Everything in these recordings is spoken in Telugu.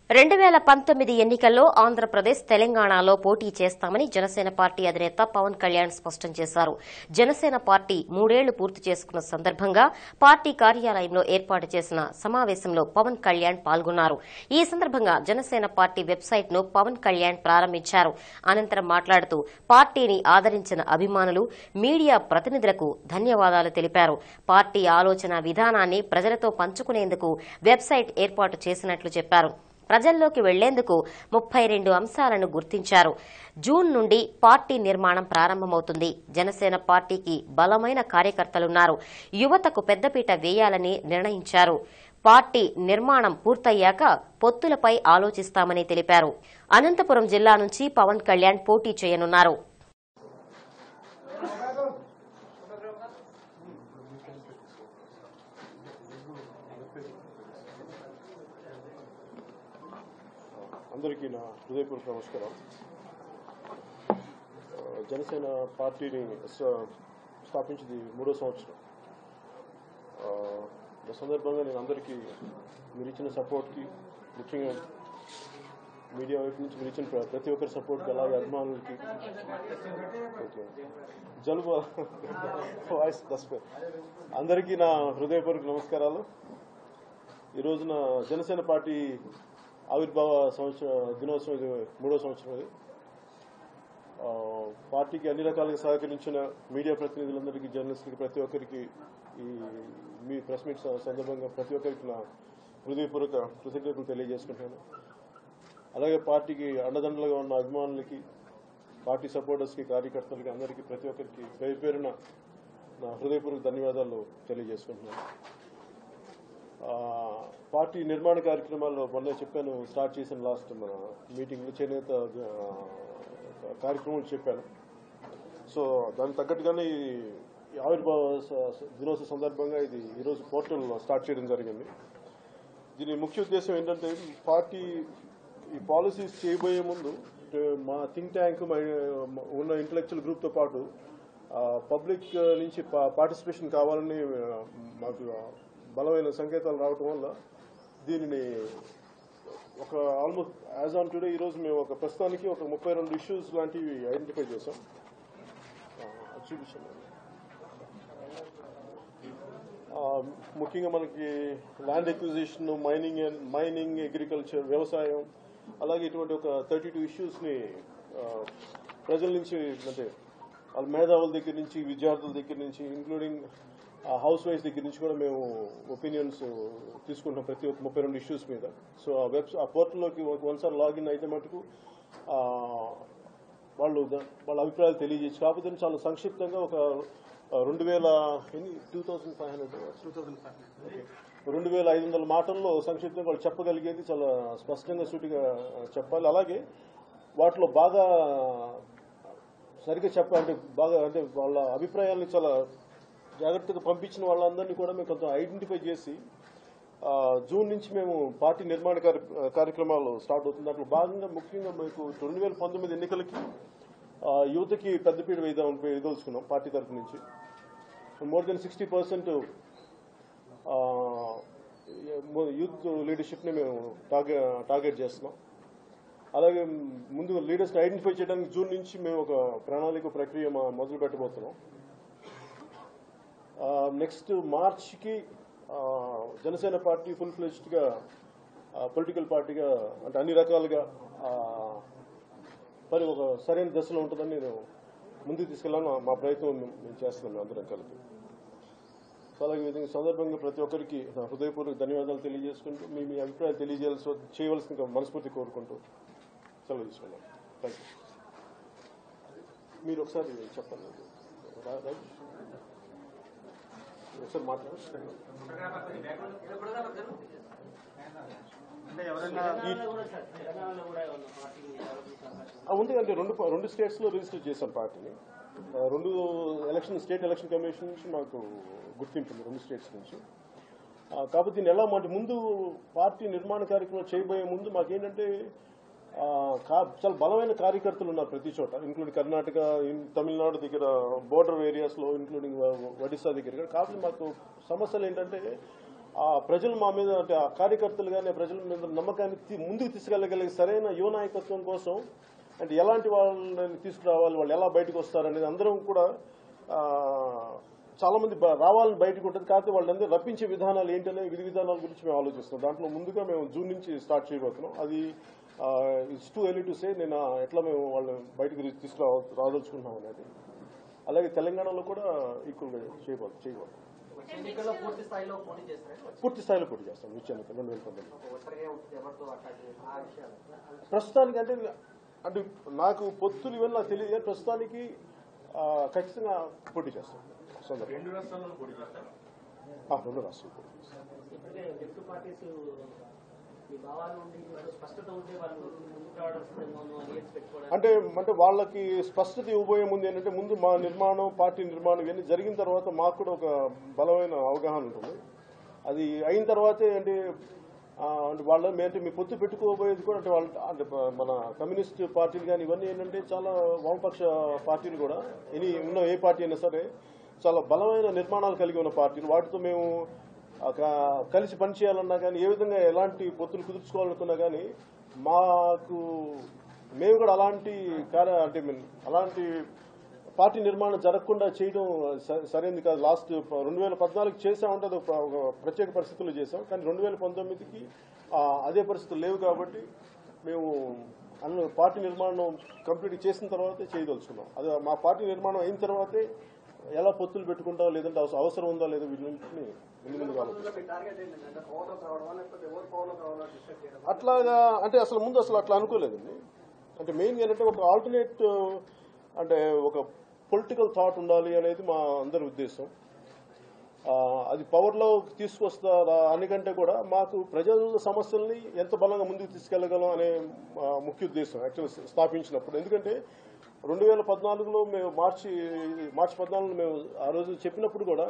2019 ఎన్నికల్లో ఆంధ్రప్రదేశ్, తెలంగాణలో పోటీ చేస్తామని జనసేన పార్టీ అధినేత పవన్ కళ్యాణ్ స్పష్టం చేశారు. జనసేన పార్టీ 3 ఏళ్లు పూర్తి చేసుకున్న సందర్భంగా పార్టీ కార్యాలయంలో ఏర్పాటు చేసిన సమావేశంలో పవన్ కళ్యాణ్ పాల్గొన్నారు. ఈ సందర్భంగా జనసేన పార్టీ వెబ్సైట్ ను పవన్ కళ్యాణ్ ప్రారంభించారు. అనంతరం మాట్లాడుతూ పార్టీని ఆదరించిన అభిమానులు, మీడియా ప్రతినిధులకు ధన్యవాదాలు తెలిపారు. పార్టీ ఆలోచన విధానాన్ని ప్రజలతో పంచుకునేందుకు వెబ్సైట్ ఏర్పాటు చేసినట్లు చెప్పారు. ప్రజల్లోకి వెళ్లేందుకు 32 అంశాలను గుర్తించారు. జూన్ నుండి పార్టీ నిర్మాణం ప్రారంభమవుతుంది. జనసేన పార్టీకి బలమైన కార్యకర్తలున్నారు. యువతకు పెద్దపీట వేయాలని నిర్ణయించారు. పార్టీ నిర్మాణం పూర్తయ్యాక పొత్తులపై ఆలోచిస్తామని తెలిపారు. అనంతపురం జిల్లా నుంచి పవన్ కళ్యాణ్ పోటీ చేయనున్నారు. అందరికీ నా హృదయపూర్వక నమస్కారం. జనసేన పార్టీని స్థాపించింది 3వ సంవత్సరం. ఈ సందర్భంగా నేను అందరికీ మీరు ఇచ్చిన సపోర్ట్కి, ముఖ్యంగా మీడియా వైపు నుంచి మీరు ఇచ్చిన ప్రతి ఒక్కరి సపోర్ట్కి, అలాగే అభిమానులకి జలుబు వాయిస్ అందరికీ నా హృదయపూర్వక నమస్కారాలు. ఈరోజున జనసేన పార్టీ ఆవిర్భావ దినోత్సవం, ఇది 3వ సంవత్సరం. అది పార్టీకి అన్ని రకాలుగా సహకరించిన మీడియా ప్రతినిధులందరికీ, జర్నలిస్టులకి, ప్రతి ఒక్కరికి మీ ప్రెస్ మీట్ సందర్భంగా ప్రతి ఒక్కరికి నా హృదయపూర్వక కృతజ్ఞతలు తెలియజేసుకుంటాను. అలాగే పార్టీకి అండదండలుగా ఉన్న అభిమానులకి, పార్టీ సపోర్టర్స్కి, కార్యకర్తలకి, అందరికీ ప్రతి ఒక్కరికి పేరు పేరున నా హృదయపూర్వక ధన్యవాదాలు తెలియజేసుకుంటున్నాను. పార్టీ నిర్మాణ కార్యక్రమాల్లో మొన్న చెప్పాను, స్టార్ట్ చేసిన లాస్ట్ మన మీటింగ్లో చేనేత కార్యక్రమాలు చెప్పాను. సో దానికి తగ్గట్టుగానే ఈ ఆవిర్భావ దినోత్సవ సందర్భంగా ఇది ఈరోజు పోర్టల్ స్టార్ట్ చేయడం జరిగింది. దీని ముఖ్య ఉద్దేశం ఏంటంటే, పార్టీ ఈ పాలసీస్ చేయబోయే ముందు మా థింక్ ట్యాంక్ ఉన్న ఇంటలెక్చువల్ గ్రూప్తో పాటు పబ్లిక్ నుంచి పార్టిసిపేషన్ కావాలని మాకు బలమైన సంకేతాలు రావటం వల్ల దీనిని ఒక ఆల్మోస్ట్ యాజ్ ఆన్ టుడే ఈరోజు మేము ఒక ప్రస్తుతానికి ఒక 32 ఇష్యూస్ లాంటివి ఐడెంటిఫై చేసాం. ముఖ్యంగా మనకి ల్యాండ్ ఎక్విజిషన్, మైనింగ్, అగ్రికల్చర్, వ్యవసాయం, అలాగే ఇటువంటి ఒక 32 ఇష్యూస్ని ప్రజల నుంచి, అంటే వాళ్ళ మేధావుల దగ్గర నుంచి, విద్యార్థుల దగ్గర నుంచి, ఇంక్లూడింగ్ హౌస్ వైఫ్ దగ్గర నుంచి కూడా మేము ఒపీనియన్స్ తీసుకుంటాం ప్రతి ఒక్క 32 ఇష్యూస్ మీద. సో ఆ పోర్టల్లోకి ఒకసారి లాగిన్ అయితే మటుకు వాళ్ళ అభిప్రాయాలు తెలియజేసి, కాకపోతే చాలా సంక్షిప్తంగా ఒక 2500 మాటల్లో సంక్షిప్తంగా వాళ్ళు చెప్పగలిగేది చాలా స్పష్టంగా, సూటిగా చెప్పాలి. అలాగే వాటిలో బాగా సరిగ్గా చెప్పాలంటే అంటే వాళ్ళ అభిప్రాయాల్ని చాలా జాగ్రత్తగా పంపించిన వాళ్ళందరినీ కూడా మేము కొంత ఐడెంటిఫై చేసి జూన్ నుంచి మేము పార్టీ నిర్మాణ కార్యక్రమాలు స్టార్ట్ అవుతుంది. దాంట్లో భాగంగా ముఖ్యంగా మీకు 2019 ఎన్నికలకి యువతకి పెద్దపీట వేయదలుచుకున్నాం పార్టీ తరఫు నుంచి. మోర్ దెన్ 60% యూత్ లీడర్షిప్ని మేము టార్గెట్ చేస్తున్నాం. అలాగే ముందు లీడర్స్ని ఐడెంటిఫై చేయడానికి జూన్ నుంచి మేము ఒక ప్రణాళిక ప్రక్రియ మొదలు పెట్టబోతున్నాం. నెక్స్ట్ మార్చ్కి జనసేన పార్టీ ఫుల్ ఫ్లెజ్డ్గా పొలిటికల్ పార్టీగా, అంటే అన్ని రకాలుగా ఒక సరైన దశలో ఉంటుందని నేను ముందుకు తీసుకెళ్ళాను. మా ప్రయత్నం మేము చేస్తున్నాం అందరం కలిపి. సో అలాగే సందర్భంగా ప్రతి ఒక్కరికి నా హృదయపూర్వక ధన్యవాదాలు తెలియజేసుకుంటూ, మీ అభిప్రాయాలు చేయవలసిన మనస్ఫూర్తి కోరుకుంటూ సెలవు తీసుకున్నాం. Thank you. మీరు ఒకసారి చెప్పండి, ఒకసారి మాట్లాడండి. ఉంది, అంటే రెండు స్టేట్స్లో రిజిస్టర్ చేశాం పార్టీని. 2 స్టేట్ ఎలక్షన్ కమిషన్ నుంచి మాకు గుర్తింపు ఉంది, 2 స్టేట్స్ నుంచి. కాబట్టి దీన్ని ఎలా అంటే, ముందు పార్టీ నిర్మాణ కార్యక్రమం చేయబోయే ముందు మాకేంటంటే చాలా బలమైన కార్యకర్తలు ఉన్నారు ప్రతి చోట, ఇంక్లూడింగ్ కర్ణాటక, తమిళనాడు దగ్గర, బోర్డర్ ఏరియాస్లో, ఇంక్లూడింగ్ ఒడిశా దగ్గర. కాబట్టి మాకు సమస్యలు ఏంటంటే ఆ ప్రజలు మా మీద అంటే ఆ కార్యకర్తలు కానీ ప్రజల మీద నమ్మకాన్ని ముందుకు తీసుకెళ్ళగలిగే సరైన యువ నాయకత్వం కోసం అంటే ఎలాంటి వాళ్ళని తీసుకురావాలి, వాళ్ళు ఎలా బయటకు వస్తారనేది అందరం కూడా చాలా మంది రావాలని బయటకు ఉంటుంది. కాకపోతే వాళ్ళందరూ రప్పించే విధానాలు ఏంటనే విధి విధానాల గురించి మేము ఆలోచిస్తున్నాం. దాంట్లో ముందుగా మేము జూన్ నుంచి స్టార్ట్ చేయబోతున్నాం. అది it's too early to say నేను ఎట్లా మేము వాళ్ళని బయటకు రాదలుచుకుంటున్నాం అనేది. అలాగే తెలంగాణలో కూడా ఈక్వల్గా చేయబోతున్నాం. పూర్తి స్థాయిలో పోటీ చేస్తాం వచ్చే ఎన్నికలు 2019. ప్రస్తుతానికి అంటే నాకు పొత్తులు ఇవన్నీ నాకు తెలియదు, కానీ ప్రస్తుతానికి ఖచ్చితంగా పోటీ చేస్తాం. రెండు రాష్ట్రాల్లో పోటీ చేస్తాం. అంటే వాళ్ళకి స్పష్టత ఇవ్వబోయే ముందు ఏంటంటే ముందు మా నిర్మాణం, పార్టీ నిర్మాణం ఇవన్నీ జరిగిన తర్వాత మాకు కూడా ఒక బలమైన అవగాహన ఉంటుంది. అది అయిన తర్వాతే అంటే వాళ్ళ అంటే మీ పొత్తు పెట్టుకోబోయేది కూడా అంటే వాళ్ళ అంటే మన కమ్యూనిస్ట్ పార్టీలు కానీ ఇవన్నీ ఏంటంటే చాలా వామపక్ష పార్టీలు కూడా ఉన్న ఏ పార్టీ అయినా సరే చాలా బలమైన నిర్మాణాలు కలిగి ఉన్న పార్టీలు. వాటితో మేము కలిసి పనిచేయాలన్నా కానీ ఏ విధంగా ఎలాంటి పొత్తులు కుదుర్చుకోవాలనుకున్నా కానీ మేము కూడా అలాంటి అలాంటి పార్టీ నిర్మాణం జరగకుండా చేయడం సరైనది కాదు. లాస్ట్ 2014 చేసామంటే అది ఒక ప్రత్యేక పరిస్థితుల్లో చేసాం, కానీ 2019కి అదే పరిస్థితులు లేవు. కాబట్టి మేము పార్టీ నిర్మాణం కంప్లీట్ చేసిన తర్వాతే చేయదలుచుకున్నాం. అది మా పార్టీ నిర్మాణం అయిన తర్వాతే ఎలా పొత్తులు పెట్టుకుంటాం, లేదంటే అవసరం ఉందా లేదా వీటిని ముందు అట్లాగా అంటే ముందు అట్లా అనుకోలేదండి. అంటే మెయిన్ ఏంటంటే ఒక ఆల్టర్నేట్ అంటే ఒక పొలిటికల్ థాట్ ఉండాలి అనేది మా అందరి ఉద్దేశం. అది పవర్లో తీసుకొస్తారా అనికంటే కూడా మాకు ప్రజల సమస్యల్ని ఎంత బలంగా ముందుకు తీసుకెళ్లగలం అనే ముఖ్య ఉద్దేశం యాక్చువల్ స్థాపించినప్పుడు. ఎందుకంటే 2014లో మేము మార్చి 14 మేము ఆ రోజు చెప్పినప్పుడు కూడా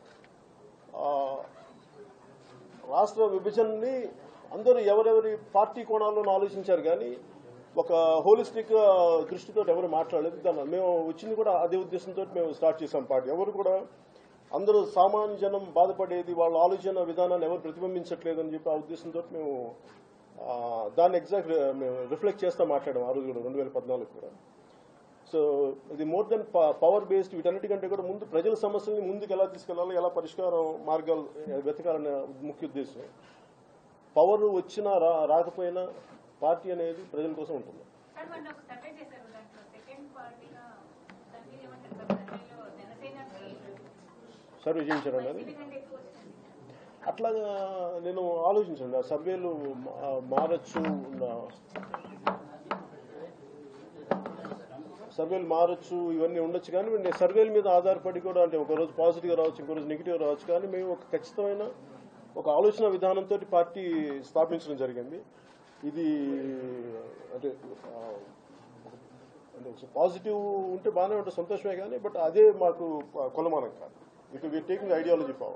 రాష్ట్ర విభజనని అందరూ ఎవరెవరి పార్టీ కోణాల్లో ఆలోచించారు, కానీ ఒక హోలిస్టిక్ దృష్టితో ఎవరు మాట్లాడలేదు. దాన్ని మేము వచ్చింది కూడా అదే ఉద్దేశంతో మేము స్టార్ట్ చేసాం పార్టీ. ఎవరు కూడా అందరూ సామాన్య జనం బాధపడేది వాళ్ళ ఆలోచన విధానాన్ని ఎవరు ప్రతిబింబించట్లేదు అని చెప్పి ఆ ఉద్దేశంతో మేము దాన్ని ఎగ్జాక్ట్ మేము రిఫ్లెక్ట్ చేస్తూ మాట్లాడాం ఆ రోజు కూడా 2014 కూడా. సో ఇది మోర్ దెన్ పవర్ బేస్డ్. వీటన్నిటికంటే కూడా ముందు ప్రజల సమస్యల్ని ముందుకు ఎలా తీసుకెళ్లాలి, ఎలా పరిష్కారం మార్గాలు వెతకాలనే ముఖ్య ఉద్దేశం. పవర్ వచ్చినా రాకపోయినా పార్టీ అనేది ప్రజల కోసం ఉంటుంది. సర్వే చేయించారు అనేది అట్లాగా నేను ఆలోచించండి. ఆ సర్వేలు మారచ్చు ఇవన్నీ ఉండొచ్చు, కానీ సర్వేల మీద ఆధారపడి కూడా అంటే ఒక రోజు పాజిటివ్గా రావచ్చు, ఇంకో రోజు నెగిటివ్ రావచ్చు, కానీ మేము ఒక ఖచ్చితమైన ఒక ఆలోచన విధానంతో పార్టీ స్థాపించడం జరిగింది. ఇది అంటే పాజిటివ్ ఉంటే బాగానే ఉంటుంది, సంతోషమే, కానీ బట్ అదే మాకు కొలమానం కాదు. ఇక we are taking ideology power.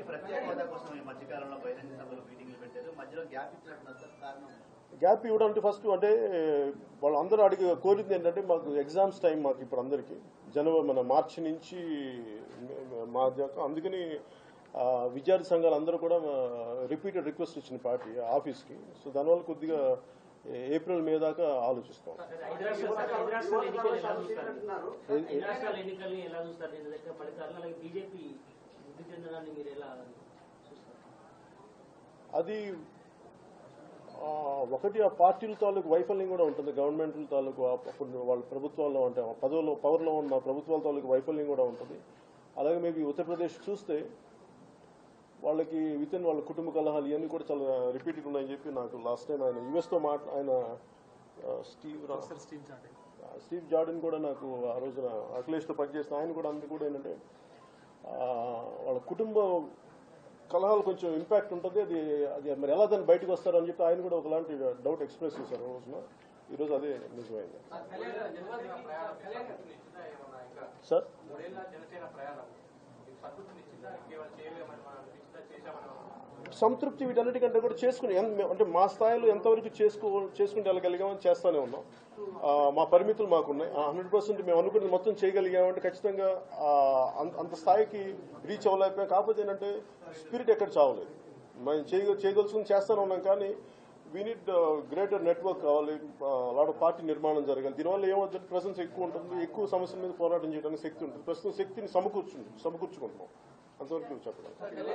Gap ఇవ్వడానికి ఫస్ట్ అంటే వాళ్ళందరూ కోరింది ఏంటంటే మాకు ఎగ్జామ్స్ టైం మాకు ఇప్పుడు అందరికీ మన మార్చి నుంచి మా దాకా. అందుకని విద్యార్థి సంఘాలు అందరూ కూడా రిపీటెడ్ రిక్వెస్ట్ ఇచ్చిన పార్టీ ఆఫీస్కి. సో దానివల్ల కొద్దిగా ఏప్రిల్ మే దాకా ఆలోచిస్తాం. అది ఒకటి ఆ పార్టీల తాలూకు వైఫల్యం కూడా ఉంటుంది, గవర్నమెంట్ల తాలూకు వాళ్ళ ప్రభుత్వాల్లో అంటే పవర్లో ఉన్న ప్రభుత్వాల తాలూకు వైఫల్యం కూడా ఉంటుంది. అలాగే మేబీ ఉత్తరప్రదేశ్ చూస్తే వాళ్ళకి వితిన్ వాళ్ళ కుటుంబ కలహాలు ఇవన్నీ కూడా చాలా రిపీటెడ్ ఉన్నాయని చెప్పి నాకు లాస్ట్ టైం ఆయన యుఎస్తో ఆయన స్టీవ్ జార్డన్ కూడా నాకు ఆ రోజున అఖిలేష్తో పనిచేసిన ఆయన కూడా అందుకు కూడా ఏంటంటే వాళ్ళ కుటుంబ కలహాలు కొంచెం ఇంపాక్ట్ ఉంటుంది. అది మరి ఎలా దాన్ని బయటకు వస్తారని చెప్పి ఆయన కూడా ఒకలాంటి డౌట్ ఎక్స్ప్రెస్ చేశారు ఆ రోజున. ఈరోజు అదే నిజమైంది. సార్ సంతృప్తి వీటన్నిటికంటే కూడా చేసుకుని అంటే మా స్థాయిలో ఎంతవరకు చేసుకుంటే వెళ్ళగలిగామని చేస్తానే ఉన్నాం. మా పరిమితులు మాకున్నాయి. 100% మేము అనుకుని మొత్తం చేయగలిగామంటే ఖచ్చితంగా అంత స్థాయికి రీచ్ అవ్వలేకపోయాం. కాకపోతే ఏంటంటే స్పిరిట్ ఎక్కడ చావలేదు. మనం చేయదలుచుకుని చేస్తూనే ఉన్నాం. కానీ వీ నీడ్ గ్రేటర్ నెట్వర్క్ కావాలి, లాట్ ఆఫ్ పార్టీ నిర్మాణం జరగాలి. దీనివల్ల ఏమవుతుంది, ప్రెసెన్స్ ఎక్కువ ఉంటుంది, ఎక్కువ సమస్యల మీద పోరాటం చేయడానికి శక్తి ఉంటుంది. ప్రస్తుతం శక్తిని సమకూర్చుకుంటున్నాం, అంతవరకు చెప్పడం.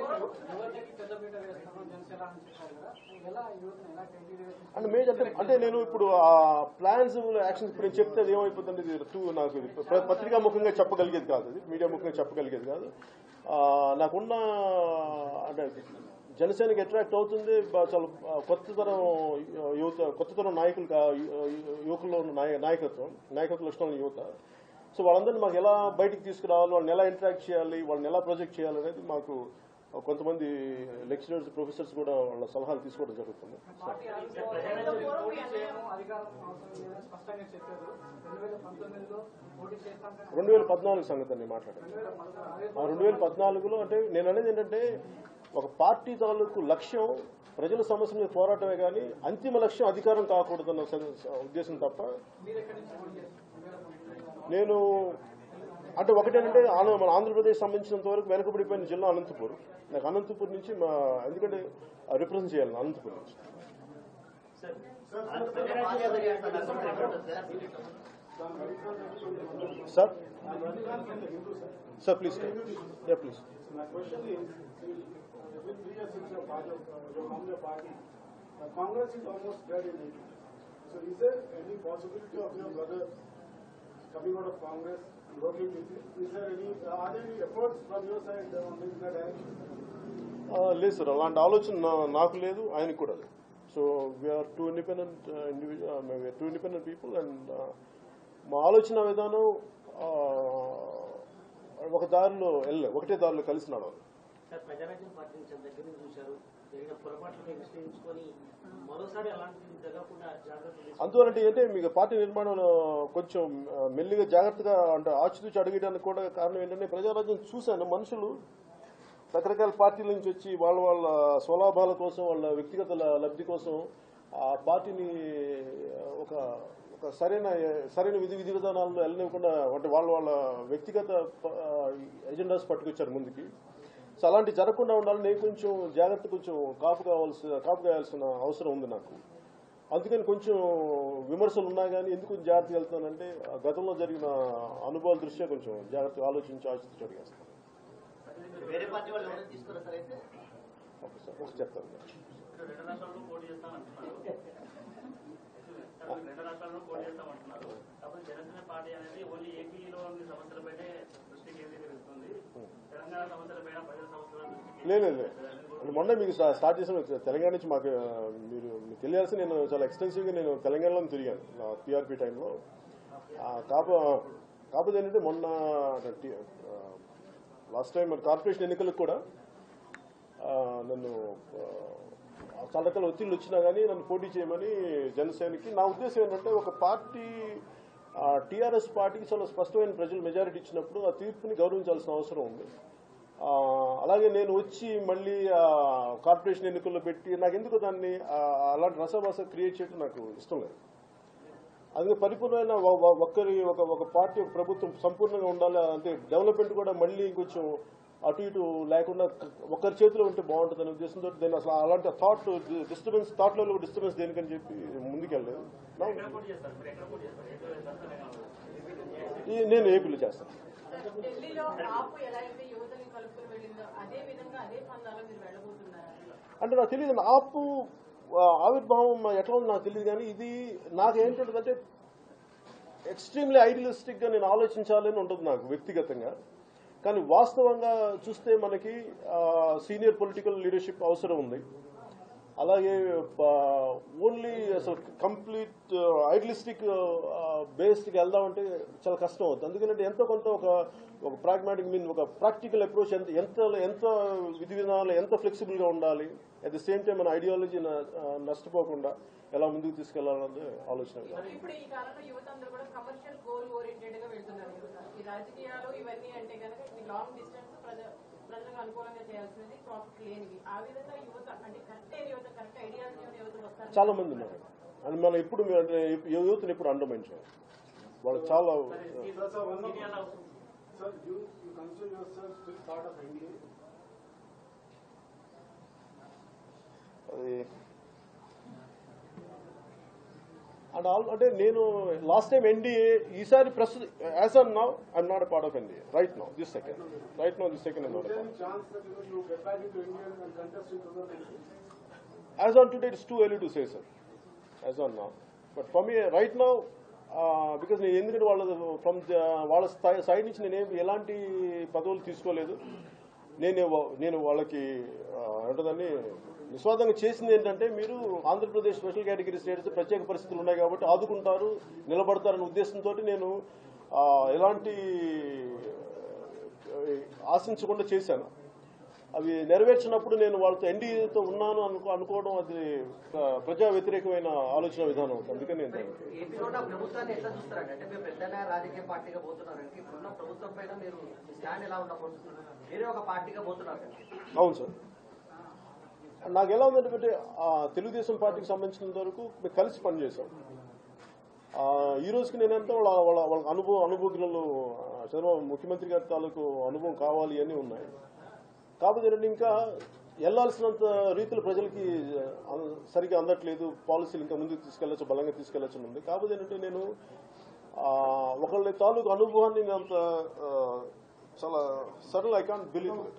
అంటే మేజర్ అంటే నేను ఇప్పుడు ఆ ప్లాన్స్ యాక్షన్స్ ఇప్పుడు నేను చెప్తే అది ఏమైపోతుంది, నాకు పత్రికా ముఖంగా చెప్పగలిగేది కాదు, అది మీడియా ముఖంగా చెప్పగలిగేది కాదు. నాకున్న అంటే జనసేనకి అట్రాక్ట్ అవుతుంది చాలా కొత్త తరం నాయకులు, యువకుల్లో ఉన్న నాయకత్వం లక్షణాల యువత. సో వాళ్ళందరినీ మాకు ఎలా బయటికి తీసుకురావాలి, వాళ్ళని ఎలా ఇంటరాక్ట్ చేయాలి, వాళ్ళని ఎలా ప్రొజెక్ట్ చేయాలి అనేది మాకు కొంతమంది లెక్చరర్స్, ప్రొఫెసర్స్ కూడా వాళ్ళ సలహాలు తీసుకోవడం జరుగుతుంది. 2014 సంగతి నేను మాట్లాడాను. 2014లో అంటే నేను అనేది ఏంటంటే ఒక పార్టీ తాలూకు లక్ష్యం ప్రజల సమస్య మీద పోరాటమే కానీ అంతిమ లక్ష్యం అధికారం కాకూడదన్న ఉద్దేశం తప్ప. నేను అంటే ఒకటేంటంటే మన ఆంధ్రప్రదేశ్ సంబంధించినంత వరకు వెనుకబడిపోయిన జిల్లా అనంతపూర్. నాకు అనంతపూర్ నుంచి ఎందుకంటే రిప్రజెంట్ చేయాలి అనంతపూర్ నుంచి. Sir sir please please. Congress is almost dead in India. So is there any possibility of your brother coming out of Congress and working with you? Are there any efforts from your side in that direction? లేదు సార్, అలాంటి ఆలోచన నాకు లేదు, ఆయనకు కూడా లేదు. So we are too independent people and మా ఆలోచన విధానం ఒకటే దారిలో కలిసి నడవాలి. ప్రజారాజ్యం పార్టీ దగ్గర నుంచి చూశారు, జరిగిన పొరపాట్లను విశ్లేషించుకొని మరోసారి అలాంటివి జరగకుండా జాగ్రత్తలు అందువలంటే అంటే మీకు పార్టీ నిర్మాణంలో కొంచెం మెల్లిగా జాగ్రత్తగా అంటే ఆచితూచి అడిగడానికి కూడా కారణం ఏంటంటే ప్రజారాజ్యం చూశాను, మనుషులు రకరకాల పార్టీల నుంచి వచ్చి వాళ్ళ స్వలాభాల కోసం, వాళ్ళ వ్యక్తిగత లబ్ధి కోసం ఆ పార్టీని ఒక సరైన విధి విధానాల్లో వెళ్ళనివ్వకుండా అంటే వాళ్ళ వ్యక్తిగత ఎజెండాస్ పట్టుకొచ్చారు ముందుకి. సో అలాంటి జరగకుండా ఉండాలని నేను కొంచెం జాగ్రత్త, కొంచెం కాపు కావాల్సిన అవసరం ఉంది నాకు. అందుకని కొంచెం విమర్శలు ఉన్నా కానీ ఎందుకు జాగ్రత్తగా వెళ్తానంటే గతంలో జరిగిన అనుభవాల దృష్ట్యా కొంచెం జాగ్రత్తగా ఆలోచించి ఆచితూచి అడిగేస్తాను. ఒకటి చెప్తాను. లేదు మొన్న మీకు స్టార్ట్ చేసిన తెలంగాణ నుంచి మీకు తెలియాల్సి నేను చాలా ఎక్స్టెన్సివ్గా నేను తెలంగాణలో తిరిగాను నా టీఆర్పీ టైంలో. కాకపోతే ఏంటంటే మొన్న లాస్ట్ టైం మన కార్పొరేషన్ ఎన్నికలకు కూడా నన్ను చాలా రకాల ఒత్తిళ్ళు వచ్చినా కానీ నన్ను పోటీ చేయమని జనసేనకి. నా ఉద్దేశం ఏంటంటే ఒక పార్టీ టీఆర్ఎస్ పార్టీకి చాలా స్పష్టమైన ప్రజలు మెజారిటీ ఇచ్చినప్పుడు ఆ తీర్పుని గౌరవించాల్సిన అవసరం ఉంది. అలాగే నేను వచ్చి మళ్ళీ కార్పొరేషన్ ఎన్నికల్లో పెట్టి నాకు ఎందుకు దాన్ని అలాంటి రసభాస క్రియేట్ చేయడం నాకు ఇష్టం లేదు. అందుకే పరిపూర్ణమైన ఒక పార్టీ, ఒక ప్రభుత్వం సంపూర్ణంగా ఉండాలి. అంటే డెవలప్మెంట్ కూడా మళ్ళీ కొంచెం అటు ఇటు లేకుండా ఒకరి చేతిలో ఉంటే బాగుంటుంది అనే ఉద్దేశంతో నేను అసలు అలాంటి థాట్ లెవెల్ డిస్టర్బెన్స్ దేనికని చెప్పి ముందుకెళ్ళలేదు. నేను ఏపీలో చేస్తాను. అంటే నాకు తెలియదు ఆపు ఆవిర్భావం ఎట్లా ఉంది నాకు తెలియదు, కానీ ఇది నాకు ఏంటంటే ఎక్స్ట్రీమ్లీ ఐడియలిస్టిక్ గా నేను ఆలోచించాలని ఉంటుంది నాకు వ్యక్తిగతంగా. కానీ వాస్తవంగా చూస్తే మనకి సీనియర్ పొలిటికల్ లీడర్షిప్ అవసరం ఉంది. అలాగే ఓన్లీ అసలు కంప్లీట్ ఐడియలిస్టిక్ బేస్డ్కి వెళ్దామంటే చాలా కష్టం అవుతుంది. ఎందుకంటే ఎంతో కొంత ఒక ప్రాగ్మాటిక్ ఒక ప్రాక్టికల్ అప్రోచ్ ఎంత విధి విధానాలు ఎంత ఫ్లెక్సిబుల్గా ఉండాలి, అట్ ది సేమ్ టైం మన ఐడియాలజీ నష్టపోకుండా ఎలా ముందుకు తీసుకెళ్లాలన్నది ఆలోచన. ఇప్పుడు ఈ కాలంలో యువత అందరూ కూడా కమర్షియల్ గోల్ ఓరియంటెడ్ గా వెళ్తున్నారు. ఈ రాజకీయాలు ఇవన్నీ అంటే కనుక లాంగ్ డిస్టెన్స్ ప్రజలకు అనుకూలంగా చేయాల్సినది ప్రాఫిట్ లేనివి. ఆ విధంగా యువత అంటే కరెక్ట్ ఐడియాలజీ యువత వస్తారు చాలా మంది ఉన్నారు. అని మనం ఇప్పుడు యువతను ఇప్పుడు అండర్మైన్ చేయాలి. వాళ్ళు చాలా అండ్ అంటే నేను లాస్ట్ టైం ఎన్డీఏ ఈసారి ప్రస్తుతం as on now I'm not a part of NDA right now this second as on today it's too early to say sir as on now but for me right now because నేను ఎందుకంటే వాళ్ళ సైడ్ నుంచి నేను ఎలాంటి పదవులు తీసుకోలేదు. నేను వాళ్ళకి అంటదాన్ని నిస్వార్థంగా చేసింది ఏంటంటే, మీరు ఆంధ్రప్రదేశ్ స్పెషల్ కేటగిరీ స్టేట్స్ ప్రత్యేక పరిస్థితులు ఉన్నాయి కాబట్టి ఆదుకుంటారు, నిలబడతారనే ఉద్దేశంతో నేను ఎలాంటి ఆశించకుండా చేశాను. అవి నెరవేర్చినప్పుడు నేను వాళ్ళతో ఎన్డీఏతో ఉన్నాను అనుకోవడం అది ప్రజా వ్యతిరేకమైన ఆలోచన విధానం అవుతుంది. అందుకని నేను ప్రభుత్వాన్ని ఎట్లా చూస్తారండి? అంటే మీరు పెద్ద రాజకీయ పార్టీగా పోతున్నారంటే ఇప్పుడున్న ప్రభుత్వం పైన మీరు స్టాండ్ ఎలా ఉండబోతున్నారు? వేరే ఒక పార్టీగా పోతున్నారు. అవును సార్. నాకు ఎలా ఉందంటే తెలుగుదేశం పార్టీకి సంబంధించినంత వరకు మేము కలిసి పనిచేసాం. ఈ రోజుకి నేనంటే వాళ్ళ అనుభవజ్ఞులు చంద్రబాబు ముఖ్యమంత్రి గారి తాలూకు అనుభవం కావాలి అని ఉన్నాయి. కాకపోతే ఏంటంటే ఇంకా వెళ్లాల్సినంత రీతిలో ప్రజలకి సరిగ్గా అందట్లేదు. పాలసీలు ఇంకా ముందుకు తీసుకెళ్లొచ్చు, బలంగా తీసుకెళ్లొచ్చు ఉంది. కాకపోతే ఏంటంటే నేను ఒకళ్ళ తాలూకు అనుభవాన్ని అంత చాలా sudden I can't believe it.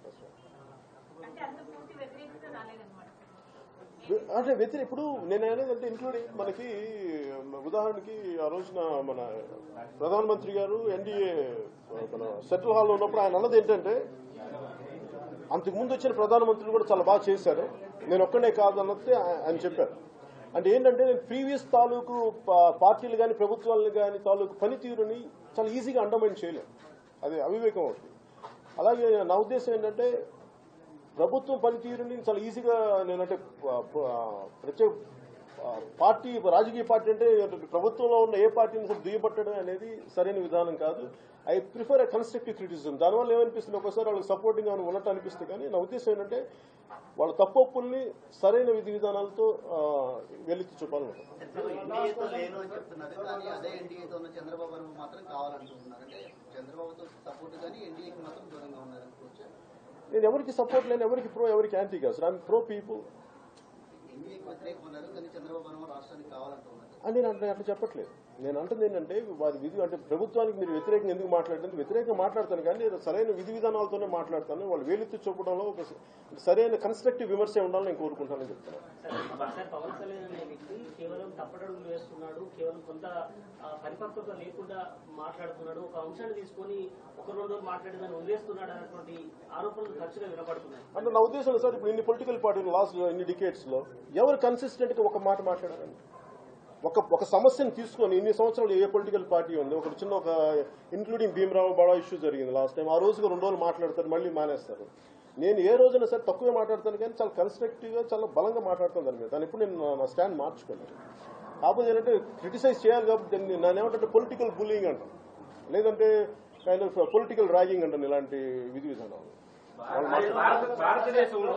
అంటే ఇప్పుడు నేను అనేదంటే ఇంక్లూడింగ్ మనకి ఉదాహరణకి ఆ రోజున మన ప్రధానమంత్రి గారు ఎన్డీఏ మన సెంట్రల్ హాల్లో ఉన్నప్పుడు ఆయన అన్నది ఏంటంటే, అంతకుముందు వచ్చిన ప్రధానమంత్రులు కూడా చాలా బాగా చేశారు, నేను ఒక్కనే కాదు అన్నది ఆయన చెప్పారు. అంటే ఏంటంటే నేను ప్రీవియస్ తాలూకు పార్టీలు కానీ ప్రభుత్వాలను కానీ తాలూకు పనితీరుని చాలా ఈజీగా అండర్మైన్ చేయలేం, అది అవివేకం అవుతుంది. అలాగే నా ఉద్దేశం ఏంటంటే ప్రభుత్వం పనితీరుని చాలా ఈజీగా నేనంటే ప్రత్యేక పార్టీ రాజకీయ పార్టీ అంటే ప్రభుత్వంలో ఉన్న ఏ పార్టీని దుయ్యబట్టడం అనేది సరైన విధానం కాదు. I prefer a constructive criticism. దానివల్ల ఏమనిపిస్తుంది, ఒకసారి వాళ్ళకి సపోర్టింగ్ అని ఉన్నట్టు అనిపిస్తుంది. కానీ నా ఉద్దేశం ఏంటంటే వాళ్ళ తప్పుల్ని సరైన విధి విధానాలతో వెలికి చూపాలని. నేను ఎవరికి సపోర్ట్ లేని, ఎవరికి ప్రో ఎవరికి యాంటీ కాదు సార్. ఐఎమ్ ప్రో పీపుల్ అని నేను అట్లా చెప్పట్లేదు. నేను అంటుంది ఏంటంటే వారి విధి అంటే ప్రభుత్వానికి మీరు వ్యతిరేకంగా ఎందుకు మాట్లాడుతుంది, వ్యతిరేకంగా మాట్లాడతాను కానీ సరైన విధి విధానాలతోనే మాట్లాడతాను. వాళ్ళు వేలెత్తి చూపడంలో ఒక సరైన కన్స్ట్రక్టివ్ విమర్శ ఉండాలని నేను కోరుకుంటానని చెప్తాను. పవన్ కళ్యాణ్ అనే వ్యక్తి కేవలం తప్పటడుగులు వేస్తున్నాడు, కేవలం కొంత పరిపక్వత లేకుండా మాట్లాడుతున్నాడు, ఒక అంశాన్ని తీసుకొని ఒక రెండు రోజులు మాట్లాడేదాన్ని వదిలేస్తున్నాడు అనేటువంటి ఆరోపణలు ఖర్చుగా వినపడుతున్నాయి. అంటే నా ఉద్దేశంలో సార్ ఇప్పుడు ఇన్ని పొలిటికల్ పార్టీలు లాస్ట్ ఇన్ని డికేట్స్ లో ఎవరు కన్సిస్టెంట్ గా ఒక మాట మాట్లాడారండి? ఒక సమస్యను తీసుకొని ఇన్ని సంవత్సరాలు ఏ పొలిటికల్ పార్టీ ఉంది? ఒక చిన్న ఒక ఇంక్లూడింగ్ భీమరావు బడా ఇష్యూ జరిగింది లాస్ట్ టైం. ఆ రోజుగా 2 రోజులు మాట్లాడతారు, మళ్ళీ మానేస్తారు. నేను ఏ రోజైనా సరే తక్కువే మాట్లాడతాను కానీ చాలా కన్స్ట్రక్టివ్ గా చాలా బలంగా మాట్లాడతాను దాని మీద. దాని ఎప్పుడు నేను నా స్టాండ్ మార్చుకోలేదు. కాకపోతే ఏంటంటే క్రిటిసైజ్ చేయాలి కాబట్టి నేను ఏమంటే పొలిటికల్ బుల్లింగ్ అంటాను, లేదంటే కైండ్ ఆఫ్ పొలిటికల్ ర్యాగింగ్ అంటాను. ఇలాంటి విధి విధానాలు భారతదేశంలో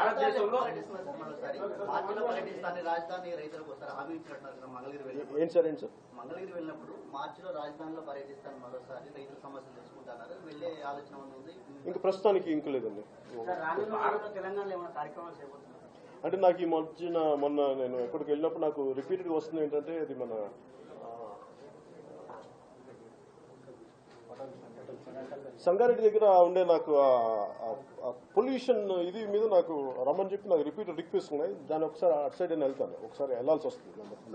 ఏంటి సార్ మంగళగిరి వెళ్ళినప్పుడు మార్చిలో రాజధానిలో పర్యటిస్తాను, మరోసారి రైతుల సమస్యలు తెలుసుకుంటున్నారు, వెళ్లే ఆలోచన ఉంది? ఇంకా ప్రస్తుతానికి ఇంక లేదండి. తెలంగాణలో ఏమైనా కార్యక్రమాలు చేయబోతున్నారు? అంటే నాకు ఈ మొన్న నేను ఎక్కడికి వెళ్ళినప్పుడు నాకు రిపీటెడ్ వస్తుంది ఏంటంటే, అది మన సంగారెడ్డి దగ్గర ఉండే నాకు పొల్యూషన్ ఇది మీద నాకు రమ్మని చెప్పి నాకు రిపీటెడ్ రిక్వెస్ట్ ఉన్నాయి. దాన్ని ఒకసారి అటు సైడ్ నేను వెళ్తాను, ఒకసారి వెళ్లాల్సి వస్తుంది.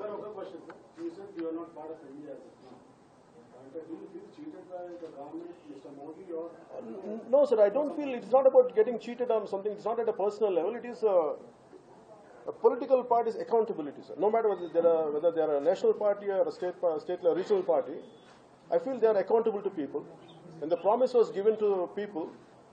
No sir, I don't feel it's not about getting cheated on something. It's not at a personal level. It is a political party's accountability, sir. No matter whether they are a national party or a state or regional party, I feel they are accountable to people. When the promise was given to people,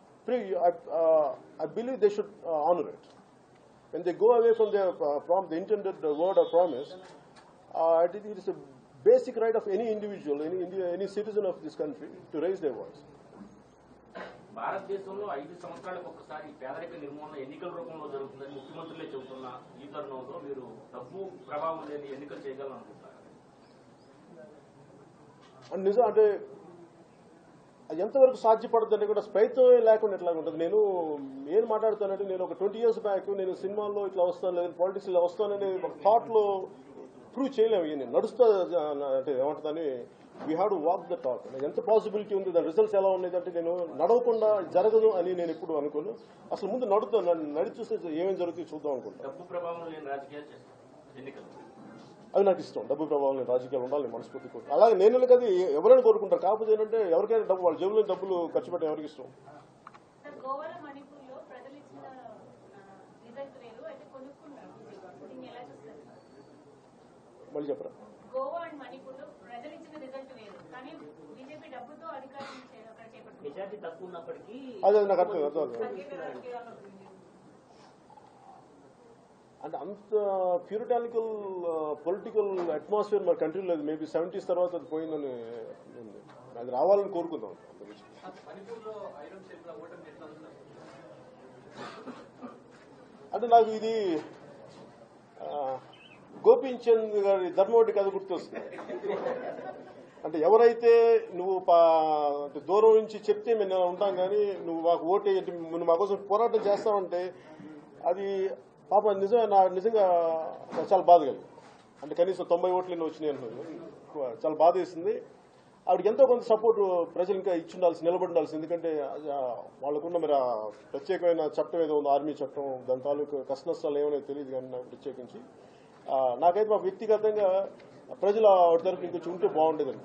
I believe they should honor it. When they go away from the intended word or promise, it is a basic right of any individual, any citizen of this country to raise their voice. భారతదేశంలో 5 సంవత్సరాలకు ఒకసారి పేదరిక నిర్మూలన ఎన్నికల రూపంలో జరుగుతుందని ముఖ్యమంత్రులే చెబుతున్న ఈ తరుణంలో మీరు డబ్బు ప్రభావం లేని ఎన్నికలు చేయగలనుకుంటున్నారు? నిజం అంటే అది ఎంతవరకు సాధ్యపడుతుందంటే కూడా ప్రయత్నమే లేకుండా ఎట్లా ఉంటుంది. నేను ఏం మాట్లాడుతానంటే నేను ఒక 20 years బ్యాక్ నేను సినిమాల్లో ఇట్లా వస్తాను లేదా పాలిటిక్స్ ఇలా వస్తానని ఒక థాట్లో ప్రూవ్ చేయలేము. నేను నడుస్తా అంటే ఏమంటుందని we have to walk the talk. ఎంత పాసిబిలిటీ ఉంది, దాని రిజల్ట్స్ ఎలా ఉన్నాయి అంటే నేను నడవకుండా జరగదు అని నేను ఎప్పుడు అనుకోను. అసలు ముందు నడుతాను, నడిచి చూస్తే ఏమేమి జరుగుతుందో చూద్దాం అనుకుంటాను. డబ్బు ప్రభావం లేని రాజకీయాలు ఎన్నికలు అది నాకు ఇష్టం. డబ్బు ప్రభావం లేని రాజకీయాలు ఉండాలి మనస్ఫూర్తి కోరుకుంటాను. అలాగే నేను కదా ఎవరైనా కోరుకుంటారు. కాకపోతే ఏంటంటే ఎవరికైనా డబ్బు వాళ్ళ జేబులో డబ్బులు ఖర్చు పెట్టడం ఎవరికి ఇష్టం. మళ్ళీ చెప్పరా? గోవా అండ్ మణిపూర్లో ప్రజలు ఇచ్చిన రిజల్ట్ వేరు, కానీ బీజేపీ డబ్బుతో అధికారం మెజార్టీ తక్కువ ఉన్నప్పటికీ అదే నాకు అర్థం అంటే అంత ప్యూరిటానికల్ పొలిటికల్ అట్మాస్ఫియర్ మన కంట్రీలో లేదు. మేబీ 70s తర్వాత అది పోయిందని అది రావాలని కోరుకుందాం. అంటే నాకు ఇది గోపీచంద్ గారి ధర్మవడ్డి కథ గుర్తొస్తుంది. అంటే ఎవరైతే నువ్వు దూరం నుంచి చెప్తే మేము ఉంటాం కానీ నువ్వు మాకు ఓటే నువ్వు మా కోసం పోరాటం చేస్తావంటే అది పాప నిజంగా చాలా బాధ కలిగింది. అంటే కనీసం 90 ఓట్లు వచ్చినాయి అంటున్నాను. చాలా బాధ వేసింది. ఆవిడకి ఎంతో కొంత సపోర్ట్ ప్రజలు ఇంకా ఇచ్చి ఉండాల్సి, నిలబడి ఉండాల్సి. ఎందుకంటే వాళ్ళకున్న మరి ఆ ప్రత్యేకమైన చట్టం ఏదో ఉంది, ఆర్మీ చట్టం, దాని తాలూకు కష్ట నష్టాలు ఏమైనా తెలియదు కానీ నాకు ప్రత్యేకించి నాకైతే మా వ్యక్తిగతంగా ప్రజలు ఆవిడ తరఫు ఇంకొంచెం ఉంటే బాగుండేదండి.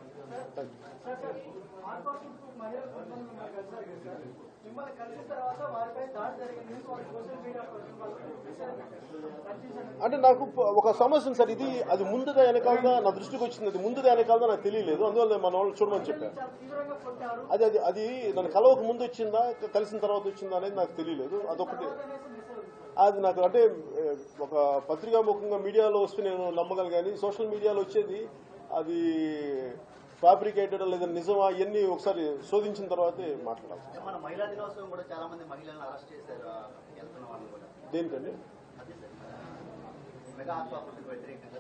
అంటే నాకు ఒక సమస్య సార్, ఇది అది ముందుగా వెనకాలగా నా దృష్టికి వచ్చింది. అది ముందుగా వెనకాలగా నాకు తెలియలేదు. అందువల్ల మన వాళ్ళు చూడమని చెప్పాను. అది అది అది నన్ను కలవక ముందు వచ్చిందా కలిసిన తర్వాత వచ్చిందా అనేది నాకు తెలియలేదు. అదొకటి అది నాకు అంటే ఒక పత్రికాముఖంగా మీడియాలో వస్తే నేను నమ్మగలను. సోషల్ మీడియాలో వచ్చేది అది ఫ్యాబ్రికేటెడ్ లేదా నిజమా ఇవన్నీ ఒకసారి శోధించిన తర్వాతే మాట్లాడాలి. మన మహిళా దినోత్సవం కూడా చాలా మంది మహిళలను అరెస్ట్ చేశారు. వెళ్తున్న వాళ్ళు కూడా దేనికండి? మెగా ఆత్మహత్యకు వ్యతిరేకంగా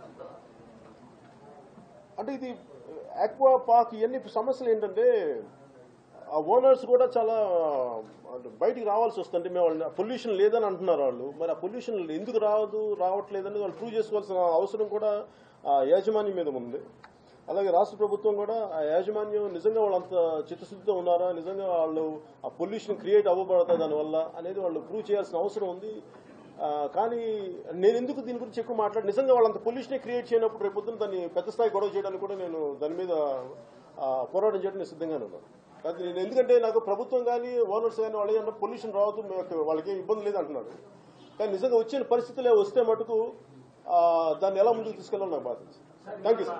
అంటే ఇది ఆక్వా పార్క్ ఇవన్నీ సమస్యలు ఏంటంటే ఆ ఓనర్స్ కూడా చాలా బయటికి రావాల్సి వస్తుంది. మేము వాళ్ళు పొల్యూషన్ లేదని అంటున్నారు వాళ్ళు. మరి ఆ పొల్యూషన్ ఎందుకు రావట్లేదని వాళ్ళు ప్రూవ్ చేసుకోవాల్సిన అవసరం కూడా ఆ యాజమాన్యం మీద ఉంది. అలాగే రాష్ట్ర ప్రభుత్వం కూడా ఆ యాజమాన్యం నిజంగా వాళ్ళు అంత చిత్తశుద్ధితో ఉన్నారా, నిజంగా వాళ్ళు ఆ పొల్యూషన్ క్రియేట్ అవ్వబడతాయి దానివల్ల అనేది వాళ్ళు ప్రూవ్ చేయాల్సిన అవసరం ఉంది. కానీ నేను ఎందుకు దీని గురించి ఎక్కువ మాట్లాడి నిజంగా వాళ్ళంత పొల్యూషన్ క్రియేట్ చేయనప్పుడు రేపు పొద్దున దాన్ని పెద్ద స్థాయి గొడవ చేయడానికి కూడా నేను దాని మీద పోరాటం చేయడం నేను సిద్ధంగానే ఉన్నాను. అది నేను ఎందుకంటే నాకు ప్రభుత్వం కానీ ఓనర్స్ కానీ వాళ్ళు ఏమన్నా పొల్యూషన్ రావద్దు, వాళ్ళకి ఇబ్బంది లేదు అంటున్నారు. కానీ నిజంగా వచ్చిన పరిస్థితులే వస్తే మటుకు దాన్ని ఎలా ముందుకు తీసుకెళ్ళాలో నాకు బాధ. Thank you sir.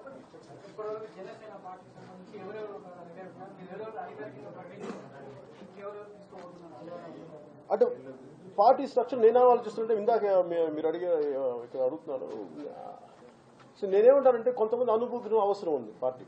అంటే పార్టీ స్ట్రక్చర్ నేనే ఆలోచిస్తుంటే ఇందాక మీరు ఇక్కడ అడుగుతున్నారు. సో నేనేమంటానంటే కొంతమంది అనుభూతులు అవసరం ఉంది పార్టీ.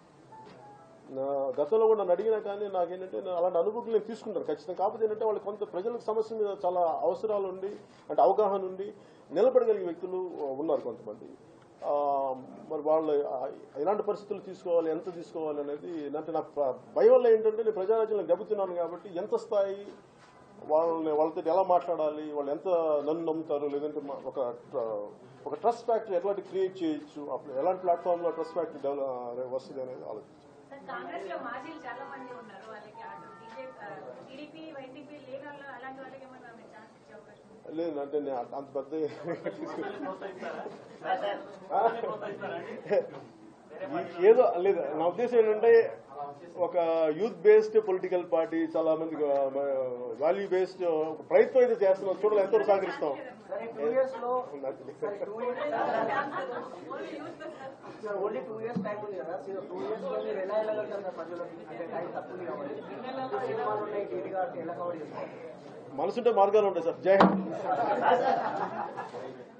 గతంలో కూడా నన్ను అడిగినా కానీ నాకేంటంటే అలాంటి అనుభూతులు నేను తీసుకుంటాను ఖచ్చితంగా. కాకపోతే ఏంటంటే వాళ్ళు కొంత ప్రజలకు సమస్య మీద చాలా అవసరాలు ఉండి అంటే అవగాహన ఉండి నిలబడగలిగే వ్యక్తులు ఉన్నారు కొంతమంది. మరి వాళ్ళు ఎలాంటి పరిస్థితులు తీసుకోవాలి, ఎంత తీసుకోవాలి అనేది అంటే నాకు భయం వల్ల ఏంటంటే నేను ప్రజారాజ్యంలో దెబ్బతిన్నాను కాబట్టి ఎంత స్థాయి వాళ్ళతో ఎలా మాట్లాడాలి, వాళ్ళు ఎంత నన్ను నమ్ముతారు, లేదంటే ఒక ట్రస్ట్ ఫ్యాక్టరీ ఎట్లాంటి క్రియేట్ చేయొచ్చు, అప్పుడు ఎలాంటి ప్లాట్ఫామ్ లో ట్రస్ట్ ఫ్యాక్టరీ డెవలప్ వస్తుంది అనేది ఆలోచించారు. కాంగ్రెస్ లో మాజీలు చాలా మంది ఉన్నారు, వాళ్ళకి టీడీపీ వైసీపీ లీగల్ అలాంటి వాళ్ళకి ఏమన్నా ఛాన్స్ ఇచ్చే అవకాశం లేదు. అంటే నేను అంత పెద్ద ఏదో లేదు. నా ఉద్దేశం ఏంటంటే ఒక యూత్ బేస్డ్ పొలిటికల్ పార్టీ చాలా మంది వాల్యూ బేస్డ్ ప్రయత్నం అయితే చేస్తున్నాం. చూడాలి ఎంతో సహకరిస్తాం. ఓన్లీ 2 years టైం ఉంది కదా. 2 years లో మీరు ఎలా వెళ్ళగలుగుతారు ప్రజలకు? అంటే టైం తక్కువ కాబట్టి సినిమాలు ఉన్నాయి, టీవీ కాబట్టి ఎలా కవర్ చేసుకోవాలి? మనసుంటే మార్గాలు ఉంటాయి సార్. జై హింద్.